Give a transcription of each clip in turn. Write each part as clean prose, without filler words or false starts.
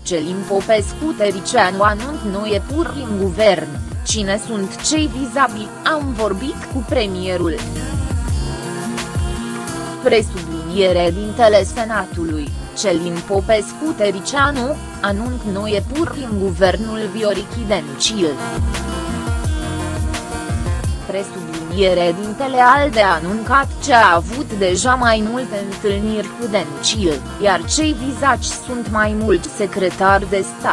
Călin Popescu-Tăriceanu anunț noi puri în guvern, cine sunt cei vizabili, am vorbit cu premierul. Presubliniere Senatului, Călin Popescu-Tăriceanu, anunț noi puri în guvernul Viorichi Dencil. Presubliniere ALDE a anuncat că a avut deja mai multe întâlniri cu Dencil, iar cei vizați sunt mai mulți secretari de stat.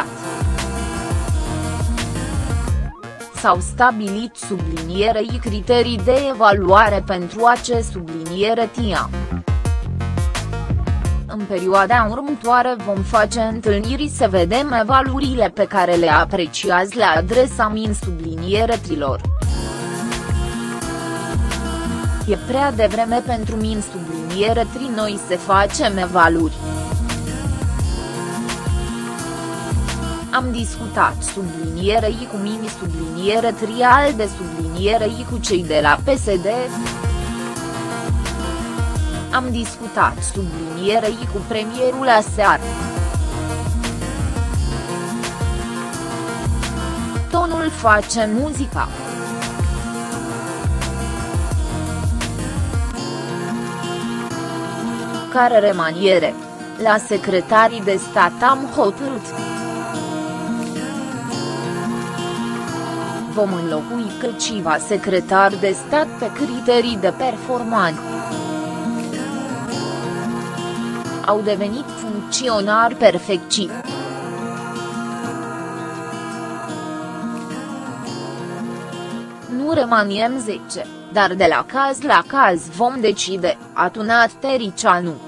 S-au stabilit sublinierei criterii de evaluare pentru acest subliniere TIA. În perioada următoare vom face întâlniri să vedem evaluările pe care le apreciază la adresa sublinierelor. E prea devreme pentru subliniere tri noi să facem evaluări. Am discutat sublinierei cu subliniere tri ALDE sublinierei cu cei de la PSD. Am discutat sublinierei cu premierul aseară. Tonul face muzica. Care remaniere? La secretarii de stat am hotărât. Vom înlocui câțiva secretari de stat pe criterii de performanță. Au devenit funcționari perfecți. Nu remaniem 10, dar de la caz la caz vom decide, a tunat Tăriceanu.